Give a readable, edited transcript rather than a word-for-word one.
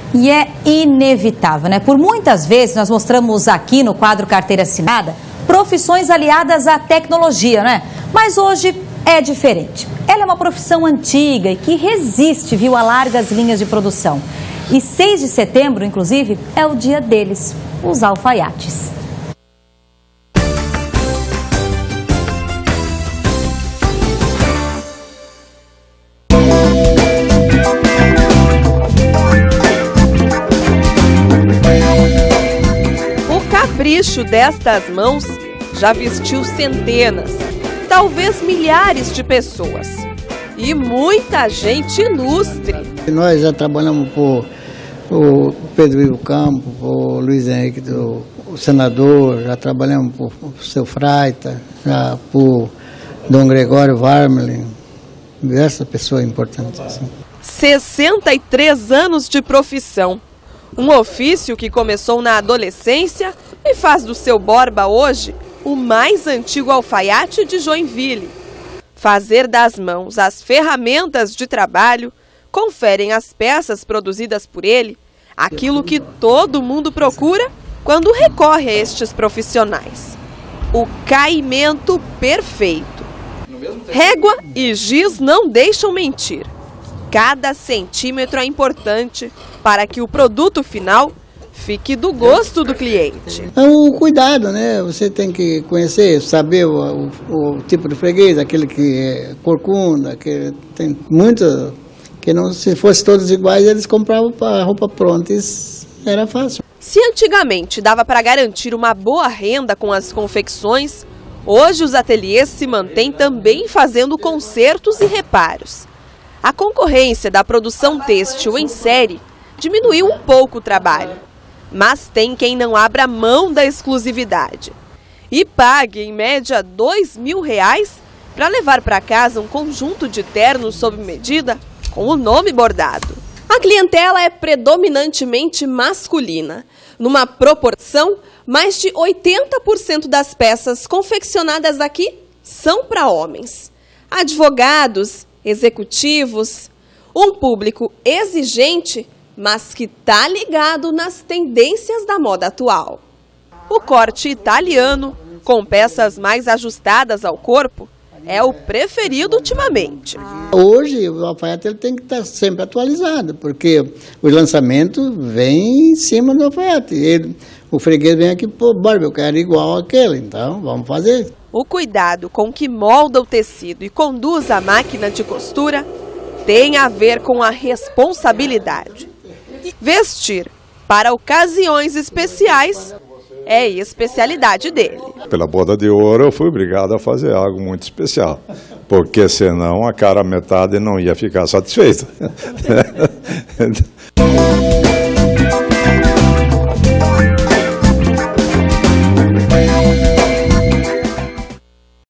E é inevitável, né? Por muitas vezes nós mostramos aqui no quadro Carteira Assinada profissões aliadas à tecnologia, né? Mas hoje é diferente. Ela é uma profissão antiga e que resiste, viu, a largas linhas de produção. E 6 de setembro, inclusive, é o dia deles, os alfaiates. O capricho destas mãos já vestiu centenas, talvez milhares de pessoas. E muita gente ilustre. Nós já trabalhamos por o Pedro Ivo Campos, por Luiz Henrique, o senador, já trabalhamos por o seu Freita, já por Dom Gregório Varmelin, diversas pessoas importantes. Assim. 63 anos de profissão. Um ofício que começou na adolescência e faz do seu Borba hoje o mais antigo alfaiate de Joinville. Fazer das mãos as ferramentas de trabalho conferem às peças produzidas por ele aquilo que todo mundo procura quando recorre a estes profissionais: o caimento perfeito. Régua e giz não deixam mentir. Cada centímetro é importante para que o produto final fique do gosto do cliente. É um cuidado, né? Você tem que conhecer, saber o tipo de freguês, aquele que é corcunda, que tem muita, que não, se fosse todos iguais, eles compravam a roupa pronta, isso era fácil. Se antigamente dava para garantir uma boa renda com as confecções, hoje os ateliês se mantêm também fazendo consertos e reparos. A concorrência da produção têxtil em série diminuiu um pouco o trabalho. Mas tem quem não abra mão da exclusividade e pague, em média, R$2.000 para levar para casa um conjunto de ternos sob medida com o nome bordado. A clientela é predominantemente masculina. Numa proporção, mais de 80% das peças confeccionadas aqui são para homens. Advogados, executivos, um público exigente, mas que está ligado nas tendências da moda atual. O corte italiano, com peças mais ajustadas ao corpo, é o preferido ultimamente. Hoje o alfaiate ele tem que estar sempre atualizado, porque o lançamento vem em cima do alfaiate. O freguês vem aqui, pô, Borba, eu quero igual àquele, então vamos fazer. O cuidado com que molda o tecido e conduz a máquina de costura tem a ver com a responsabilidade. Vestir para ocasiões especiais é especialidade dele. Pela boda de ouro eu fui obrigado a fazer algo muito especial, porque senão a cara metade não ia ficar satisfeita.